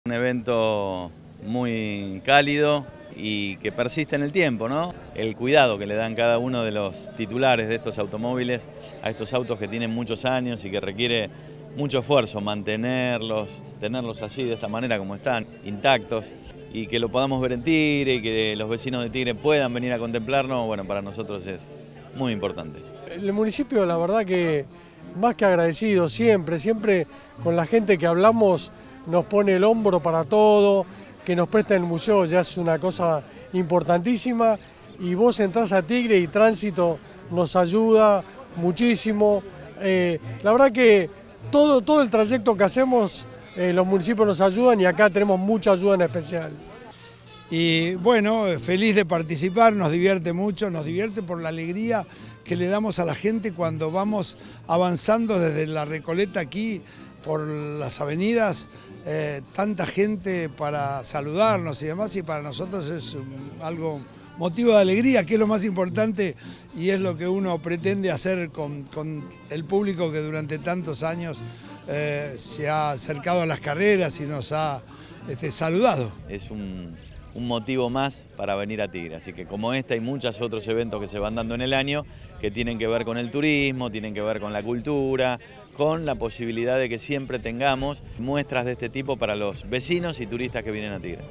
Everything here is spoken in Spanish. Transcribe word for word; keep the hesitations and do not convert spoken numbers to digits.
Un evento muy cálido y que persiste en el tiempo, ¿no? El cuidado que le dan cada uno de los titulares de estos automóviles a estos autos que tienen muchos años y que requiere mucho esfuerzo mantenerlos, tenerlos así de esta manera como están, intactos, y que lo podamos ver en Tigre y que los vecinos de Tigre puedan venir a contemplarnos, bueno, para nosotros es muy importante. El municipio, la verdad que más que agradecido siempre, siempre con la gente que hablamos nos pone el hombro para todo, que nos presta el museo ya es una cosa importantísima, y vos entrás a Tigre y Tránsito nos ayuda muchísimo. Eh, la verdad que todo, todo el trayecto que hacemos eh, los municipios nos ayudan y acá tenemos mucha ayuda en especial. Y bueno, feliz de participar, nos divierte mucho, nos divierte por la alegría que le damos a la gente cuando vamos avanzando desde la Recoleta aquí por las avenidas, eh, tanta gente para saludarnos y demás, y para nosotros es um, algo motivo de alegría, que es lo más importante y es lo que uno pretende hacer con, con el público que durante tantos años eh, se ha acercado a las carreras y nos ha este, saludado. Es un... un motivo más para venir a Tigre, así que como este hay muchos otros eventos que se van dando en el año que tienen que ver con el turismo, tienen que ver con la cultura, con la posibilidad de que siempre tengamos muestras de este tipo para los vecinos y turistas que vienen a Tigre.